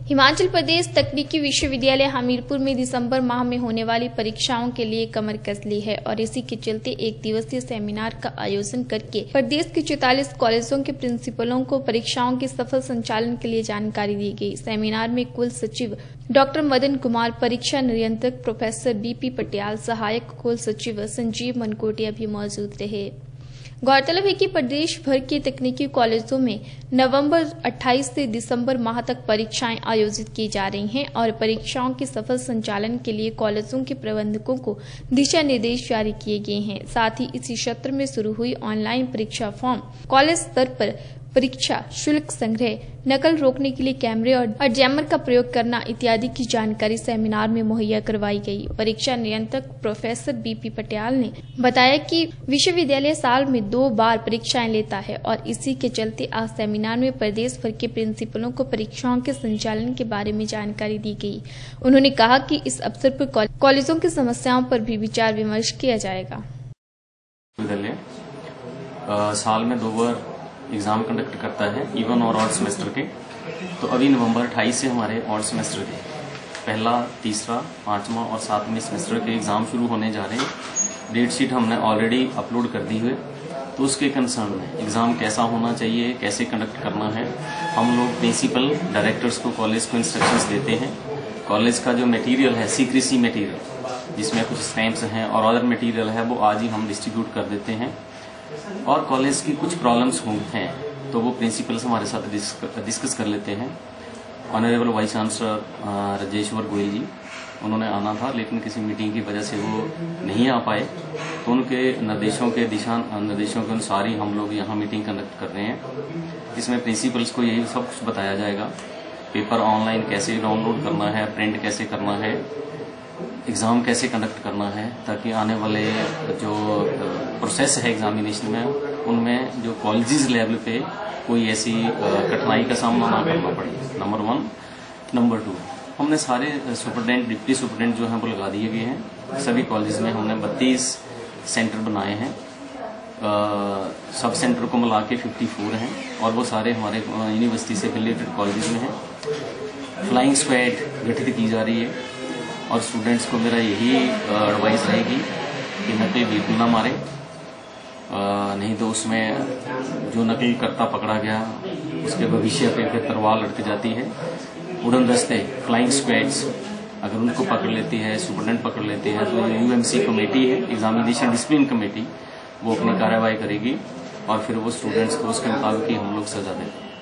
हिमाचल प्रदेश तकनीकी विश्वविद्यालय हमीरपुर में दिसंबर माह में होने वाली परीक्षाओं के लिए कमर कस ली है और इसी के चलते एक दिवसीय सेमिनार का आयोजन करके प्रदेश के 44 कॉलेजों के प्रिंसिपलों को परीक्षाओं के सफल संचालन के लिए जानकारी दी गई। सेमिनार में कुल सचिव डॉक्टर मदन कुमार, परीक्षा नियंत्रक प्रोफेसर बीपी पटियाल, सहायक कुल सचिव संजीव मनकोटिया भी मौजूद रहे। गौरतलब है कि प्रदेश भर के तकनीकी कॉलेजों में नवंबर 28 से दिसंबर माह तक परीक्षाएं आयोजित की जा रही हैं और परीक्षाओं के सफल संचालन के लिए कॉलेजों के प्रबंधकों को दिशा निर्देश जारी किए गए हैं। साथ ही इसी सत्र में शुरू हुई ऑनलाइन परीक्षा फॉर्म, कॉलेज स्तर पर परीक्षा शुल्क संग्रह, नकल रोकने के लिए कैमरे और जैमर का प्रयोग करना इत्यादि की जानकारी सेमिनार में मुहैया करवाई गई। परीक्षा नियंत्रक प्रोफेसर बीपी पटियाल ने बताया कि विश्वविद्यालय साल में 2 बार परीक्षाएं लेता है और इसी के चलते आज सेमिनार में प्रदेश भर के प्रिंसिपलों को परीक्षाओं के संचालन के बारे में जानकारी दी गई। उन्होंने कहा कि इस अवसर पर कॉलेजों की समस्याओं पर भी विचार विमर्श किया जाएगा। साल में 2 बार एग्जाम कंडक्ट करता है, इवन और ऑड सेमेस्टर के। तो अभी नवंबर 28 से हमारे ऑड सेमेस्टर के पहला, तीसरा, 5वां और 7वें सेमेस्टर के एग्जाम शुरू होने जा रहे हैं। डेट शीट हमने ऑलरेडी अपलोड कर दी है। तो उसके कंसर्न में एग्जाम कैसा होना चाहिए, कैसे कंडक्ट करना है, हम लोग प्रिंसिपल डायरेक्टर्स को, कॉलेज को इंस्ट्रक्शंस देते हैं। कॉलेज का जो मटेरियल है, सीक्रेसी मटेरियल, जिसमें कुछ स्टैम्प्स हैं और अदर मटेरियल है, वो आज ही हम डिस्ट्रीब्यूट कर देते हैं। और कॉलेज की कुछ प्रॉब्लम्स हैं तो वो प्रिंसिपल से हमारे साथ डिस्कस कर लेते हैं। Honourable vice chancellor Rajeshwar Goyal ji, उन्होंने आना था लेकिन किसी मीटिंग की वजह से वो नहीं आ पाए। तो उनके दिशा निर्देशों के अनुसार ही हम लोग यहाँ मीटिंग कंडक्ट कर रहे हैं। इसमें प्रिंसिपल्स को यही सब कुछ बताया जाएगा, पेपर ऑनलाइन कैसे डाउनलोड करना है, प्रिंट कैसे करना है, एग्ज़ाम कैसे कंडक्ट करना है, ताकि आने वाले जो प्रोसेस है एग्जामिनेशन में, उनमें जो कॉलेजेस लेवल पे कोई ऐसी कठिनाई का सामना ना करना पड़े। नंबर 1। नंबर 2, हमने सारे सुपरडेंट, डिप्टी सुपरडेंट जो हैं वो लगा दिए गए हैं। सभी कॉलेज में हमने 32 सेंटर बनाए हैं। सब सेंटर को मिला के 54 हैं और वो सारे हमारे यूनिवर्सिटी से रिलेटेड कॉलेज में हैं। फ्लाइंग स्क्वाड गठित की जा रही है और स्टूडेंट्स को मेरा यही एडवाइस रहेगी कि नकल बिल्कुल ना मारे, नहीं तो उसमें जो नकल करता पकड़ा गया उसके भविष्य पे फिर तलवार लटक जाती है। उड़न दस्ते, फ्लाइंग स्क्वाड्स, अगर उनको पकड़ लेती है, सुपरडेंट पकड़ लेती है, तो यूएमसी कमेटी है, एग्जामिनेशन डिसिप्लिन कमेटी, वो अपनी कार्रवाई करेगी और फिर वो स्टूडेंट्स को उसके मुताबिक ही हम लोग सजा देंगे।